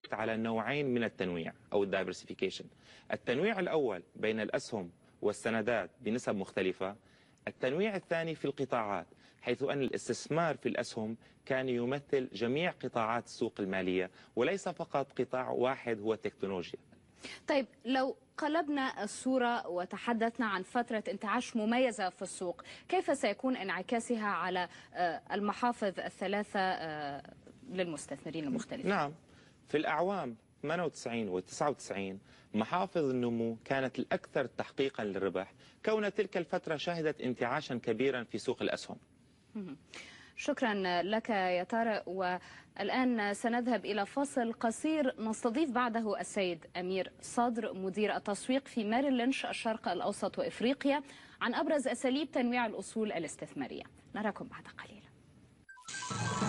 على نوعين من التنويع أو الدايفرسيفيكيشن. التنويع الأول بين الأسهم والسندات بنسب مختلفة. التنويع الثاني في القطاعات، حيث أن الاستثمار في الأسهم كان يمثل جميع قطاعات السوق المالية وليس فقط قطاع واحد هو التكنولوجيا. طيب لو قلبنا الصورة وتحدثنا عن فترة انتعاش مميزة في السوق، كيف سيكون انعكاسها على المحافظ الثلاثة للمستثمرين المختلفين؟ نعم، في الأعوام 98 و 99 محافظ النمو كانت الأكثر تحقيقا للربح، كون تلك الفترة شهدت انتعاشا كبيرا في سوق الأسهم. شكرا لك يا طارق، والآن سنذهب إلى فاصل قصير نستضيف بعده السيد أمير صدر مدير التسويق في ميريل لينش الشرق الأوسط وإفريقيا عن أبرز أساليب تنويع الأصول الاستثمارية. نراكم بعد قليل.